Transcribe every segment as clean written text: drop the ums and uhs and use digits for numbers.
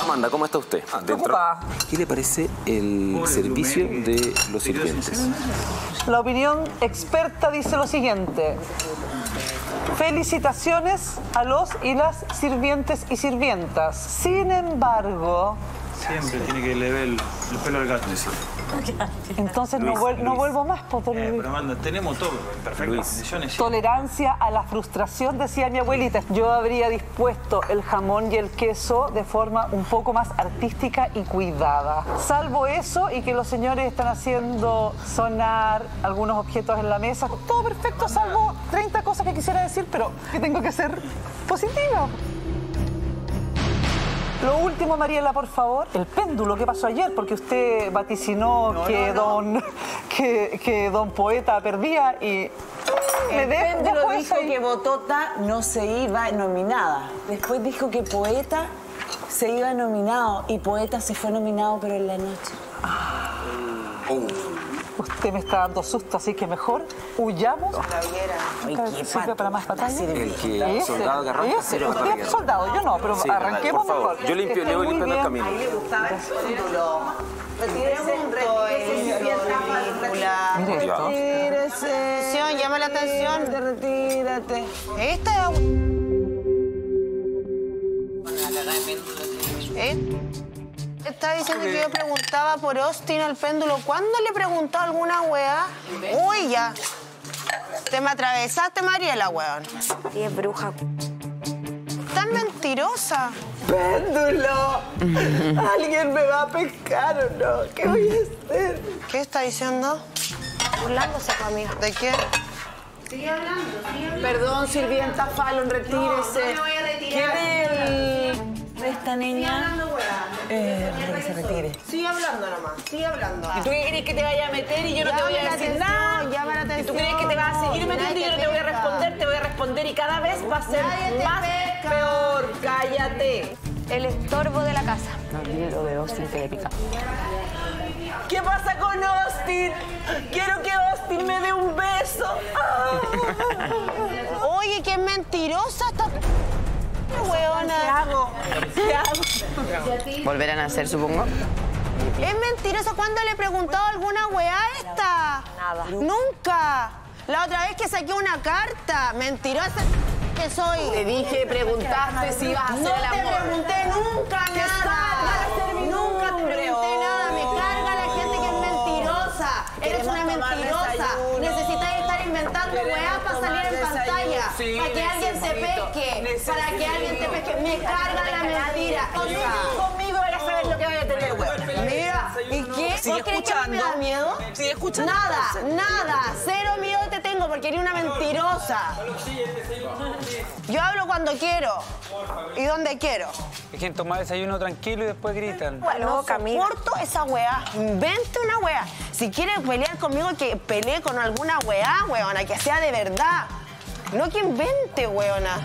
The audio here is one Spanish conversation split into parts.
Amanda, ¿cómo está usted? Preocupada. ¿Qué le parece el servicio de los sirvientes? La opinión experta dice lo siguiente. Felicitaciones a los y las sirvientes y sirvientas. Sin embargo... Siempre tiene que le ver el pelo al gato. Entonces no vuelvo más, por Pero Amanda, tenemos todo en perfectas condiciones. Tolerancia a la frustración, decía mi abuelita. Yo habría dispuesto el jamón y el queso de forma un poco más artística y cuidada. Salvo eso y que los señores están haciendo sonar algunos objetos en la mesa. Todo perfecto, salvo 30 cosas que quisiera decir, pero que tengo que ser positiva. Lo último, Mariela, por favor, el péndulo, ¿qué pasó ayer? Porque usted vaticinó que don Poeta perdía y... El péndulo dijo que Botota no se iba nominada. Después dijo que Poeta se iba nominado y Poeta se fue nominado, pero en la noche. Usted me está dando susto, así que mejor huyamos. ¿Sirve para más batalla? El que soldado que arranca cero para Usted es soldado, yo no, pero sí, arranquemos por favor. mejor. Yo limpio, le voy limpiando el camino. A mí le gustaba el péndulo. Retírese. Llama la atención. Retírate. Esta está diciendo que yo preguntaba por Austin al péndulo. ¿Cuándo le preguntó alguna weá? Uy, ya. Te me atravesaste, Mariela, weón. Y es bruja. Tan mentirosa. ¡Péndulo! ¿Alguien me va a pescar o no? ¿Qué voy a hacer? ¿Qué está diciendo? Burlándose conmigo. ¿De qué? Sigue hablando, sigue hablando. Perdón, sirvienta Fallon, retírese. No me voy a retirar. ¿Qué de esta niña? Que se retire. Sigue hablando nomás, sigue hablando. ¿Y tú qué crees que te vaya a meter y yo no te voy a decir nada? Llama la ¿Y atención. tú crees que te vas a seguir metiendo y yo no te voy a responder? Te voy a responder y cada vez va a ser más peor. Cállate. El estorbo de la casa. No, dile lo de Austin que le pica. ¿Qué pasa con Austin? Quiero que Austin me dé un beso. Oye, qué mentirosa esta weona. ¿Qué hago? ¿Volver a nacer, supongo? Es mentirosa. ¿Cuándo le he preguntado alguna weá a esta? Nada. Nunca. La otra vez que saqué una carta. Mentirosa que soy. Te dije, preguntaste si ibas a hacer el amor. No te pregunté nunca nada. Nunca te pregunté nada. Me carga la gente que es mentirosa. Eres una mentirosa. Necesitas estar inventando weá para salir en pantalla. Para que alguien se pesque. Para que alguien te pesque. Me carga la mentira. Conmigo vas a saber lo que vaya a tener, weón. Mira, ¿y qué? Sigue ¿Vos crees que escuchando. me da miedo? Sigue escuchando. Nada. Cero miedo te tengo porque eres una mentirosa. Yo hablo cuando quiero y donde quiero. Es que tomar desayuno tranquilo y después gritan. No soporto esa weá. Invente una weá. Si quieres pelear conmigo, que pelee con alguna weá, weona, que sea de verdad. No que invente, weona.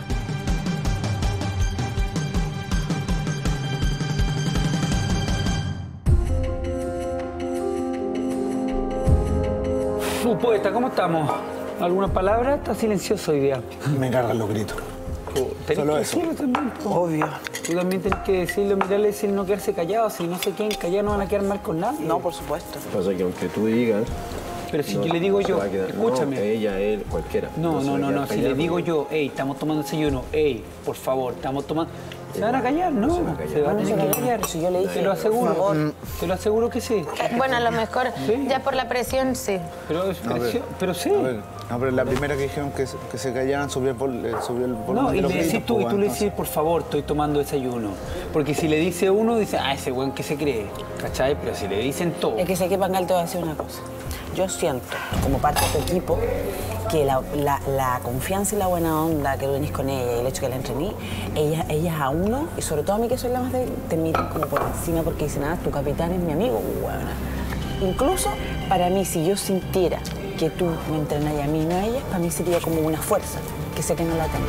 Poeta, ¿cómo estamos? ¿Alguna palabra? Está silencioso hoy día. Me cargan los gritos. Tenés Solo que eso. decirlo también, po. Obvio. Tú también tenés que decirlo, mirarle, decir no quedarse callado. Si no se quieren callar, no van a quedar mal con nadie. No, por supuesto. Pasa que aunque tú digas... Pero si no, yo le digo se yo, va a quedar- escúchame. No, ella, él, cualquiera. No, se va a quedar si le callado digo porque- yo, hey, estamos tomando desayuno, hey, por favor, estamos tomando... ¿Se van a callar? No, se van a callar. se van a tener que callar. Si yo le dije, Te lo aseguro, por favor. te lo aseguro que sí. Bueno, a lo mejor Sí. ya por la presión, sí. Pero es presión, pero sí. A ver, no, pero la primera que dijeron que se callaran subió el volumen No, de y los le decís gritos, tú, y pues, tú le entonces. decís, por favor, estoy tomando desayuno. Porque si le dice uno, dice, ese weón que se cree, ¿cachai? Pero si le dicen todo... Es que sé que Pangal te va a decir una cosa. Yo siento, como parte de tu equipo, que la confianza y la buena onda que tú tenés con ella y el hecho que la entrení, ellas a uno, y sobre todo a mí que soy la más débil, te miran como por encima porque dicen, tu capitán es mi amigo, huevona. Incluso para mí, si yo sintiera que tú me entrenas a mí y no a ellas, para mí sería como una fuerza, que sé que no la tengo.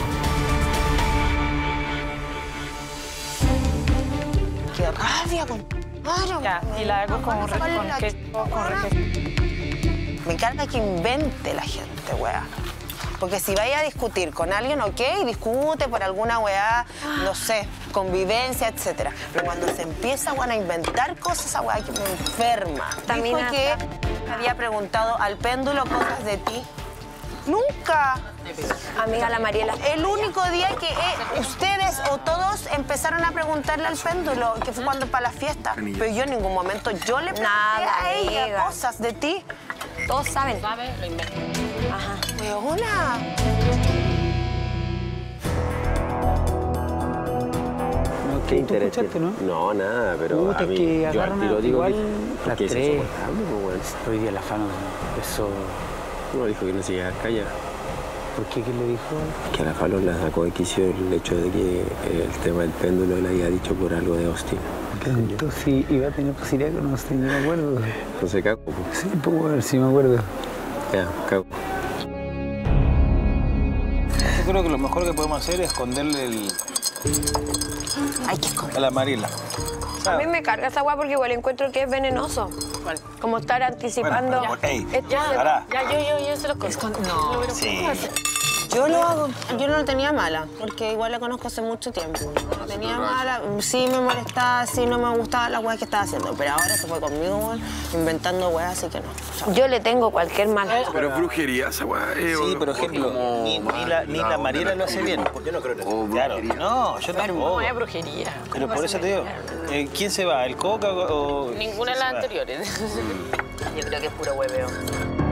Qué rabia con... Ya, y la hago con Me encanta que invente la gente, weá. Porque si vaya a discutir con alguien, ok, discute por alguna weá, no sé, convivencia, etcétera. Pero cuando se empieza, bueno, a inventar cosas, esa weá que me enferma. También Dijo que había preguntado al péndulo cosas de ti. ¡Nunca! Amiga, la Mariela. El único día que ustedes o todos empezaron a preguntarle al péndulo, que fue cuando para la fiesta. Pero yo en ningún momento, yo le pregunté a ella amiga. cosas de ti. Todos saben. Lo inventé. Ajá. Weona. No, ¿Qué ¿tú interés escuchaste, tiene? No, nada, pero Puta, a es mí, que yo al agarran tiro digo igual que las es tres. insoportable, pues, weón. Hoy día la Fano empezó... No, dijo que no se iba a callar. ¿Por qué? ¿Qué le dijo? Que a la Fallon la sacó de quicio el hecho de que el tema del péndulo le había dicho por algo de Austin. Entonces sí, iba a tener posibilidad con Austin, no me acuerdo. Entonces cago, pues. Sí, pues bueno, sí me acuerdo. Ya, cago. Yo creo que lo mejor que podemos hacer es esconderle a la Mariela. A mí me carga esa weá porque igual encuentro que es venenoso. Como estar anticipando. Bueno, pero, ey, Ya, pará. yo se los conozco. No, Sí. Yo lo hago. Yo no lo tenía mala, porque igual la conozco hace mucho tiempo. No lo tenía mala, sí me molestaba, sí no me gustaba la weá que estaba haciendo. Pero ahora se fue conmigo, weón, inventando weá, así que no. Yo le tengo cualquier mal. Pero es brujería esa weá. Sí, pero ejemplo, ni la Mariela lo hace bien. Yo no creo en eso. Claro, no, yo tampoco. No es brujería. Pero por eso te digo, ¿quién se va? ¿El Coca o...? Ninguna de las anteriores. Yo creo que es puro hueveo.